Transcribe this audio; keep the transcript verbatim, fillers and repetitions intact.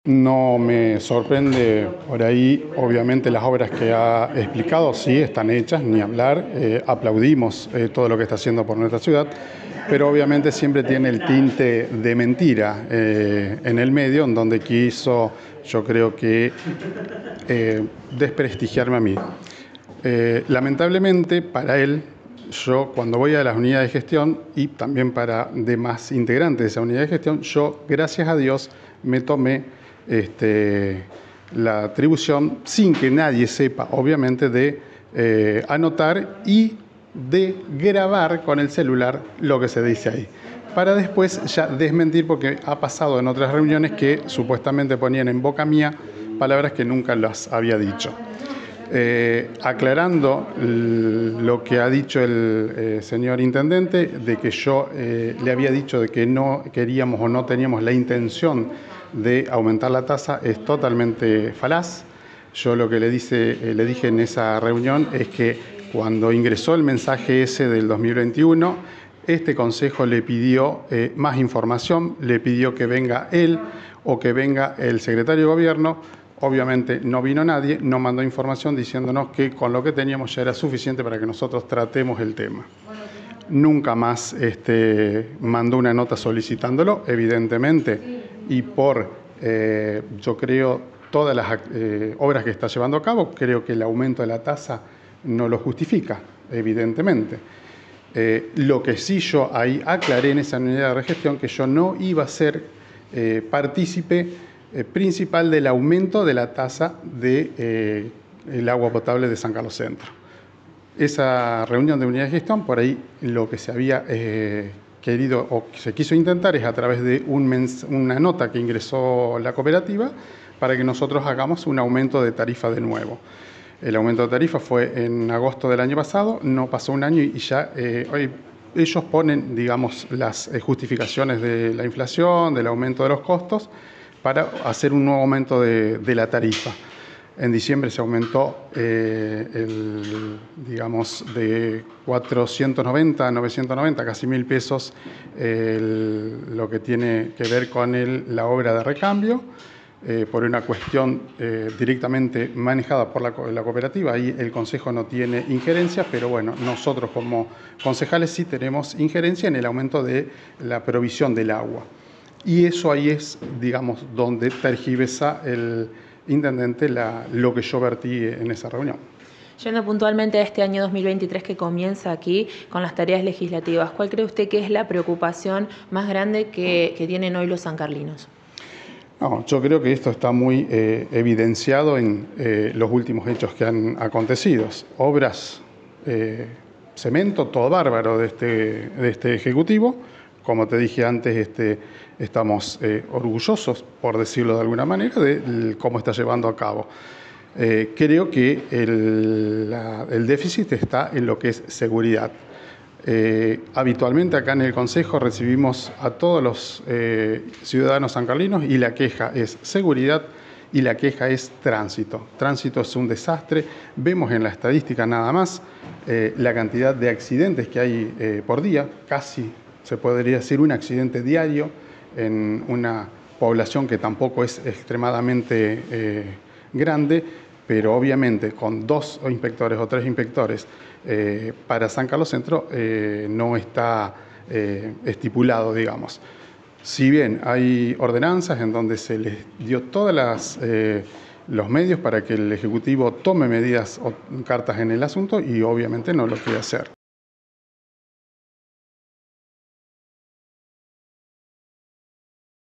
No me sorprende por ahí, obviamente las obras que ha explicado sí están hechas, ni hablar, eh, aplaudimos eh, todo lo que está haciendo por nuestra ciudad, pero obviamente siempre tiene el tinte de mentira eh, en el medio, en donde quiso, yo creo que, eh, desprestigiarme a mí. Eh, lamentablemente para él, yo cuando voy a las unidades de gestión y también para demás integrantes de esa unidad de gestión, yo gracias a Dios me tomé este, la atribución sin que nadie sepa, obviamente, de eh, anotar y de grabar con el celular lo que se dice ahí, para después ya desmentir, porque ha pasado en otras reuniones que supuestamente ponían en boca mía palabras que nunca las había dicho. Eh, aclarando lo que ha dicho el eh, señor intendente, de que yo eh, le había dicho de que no queríamos o no teníamos la intención de aumentar la tasa, es totalmente falaz. Yo lo que le, dice, eh, le dije en esa reunión es que cuando ingresó el mensaje ese del dos mil veintiuno, este consejo le pidió eh, más información, le pidió que venga él o que venga el secretario de gobierno. Obviamente no vino nadie, no mandó información diciéndonos que con lo que teníamos ya era suficiente para que nosotros tratemos el tema. Nunca más este, mandó una nota solicitándolo, evidentemente, y por, eh, yo creo, todas las eh, obras que está llevando a cabo, creo que el aumento de la tasa no lo justifica, evidentemente. Eh, lo que sí yo ahí aclaré en esa unidad de regestión, que yo no iba a ser eh, partícipe Eh, principal del aumento de la tasa del de, eh, agua potable de San Carlos Centro. Esa reunión de unidad de gestión, por ahí lo que se había eh, querido o se quiso intentar es a través de un una nota que ingresó la cooperativa para que nosotros hagamos un aumento de tarifa de nuevo. El aumento de tarifa fue en agosto del año pasado, no pasó un año y ya eh, hoy ellos ponen, digamos, las eh, justificaciones de la inflación, del aumento de los costos, para hacer un nuevo aumento de, de la tarifa. En diciembre se aumentó, eh, el, digamos, de cuatrocientos noventa a novecientos noventa, casi mil pesos, el, lo que tiene que ver con el, la obra de recambio, eh, por una cuestión eh, directamente manejada por la, la cooperativa. Ahí el Consejo no tiene injerencia, pero bueno, nosotros como concejales sí tenemos injerencia en el aumento de la provisión del agua. Y eso ahí es, digamos, donde tergiversa el intendente la, lo que yo vertí en esa reunión. Yendo puntualmente a este año dos mil veintitrés que comienza aquí con las tareas legislativas, ¿cuál cree usted que es la preocupación más grande que, que tienen hoy los sancarlinos? No, yo creo que esto está muy eh, evidenciado en eh, los últimos hechos que han acontecido. Obras, eh, cemento, todo bárbaro de este, de este Ejecutivo. Como te dije antes, este, estamos eh, orgullosos, por decirlo de alguna manera, de cómo está llevando a cabo. Eh, creo que el, la, el déficit está en lo que es seguridad. Eh, habitualmente acá en el Consejo recibimos a todos los eh, ciudadanos sancarlinos y la queja es seguridad y la queja es tránsito. Tránsito es un desastre. Vemos en la estadística nada más eh, la cantidad de accidentes que hay eh, por día, casi se podría decir un accidente diario en una población que tampoco es extremadamente eh, grande, pero obviamente con dos inspectores o tres inspectores eh, para San Carlos Centro eh, no está eh, estipulado, digamos. Si bien hay ordenanzas en donde se les dio todas las eh, los medios para que el Ejecutivo tome medidas o cartas en el asunto y obviamente no lo quiere hacer.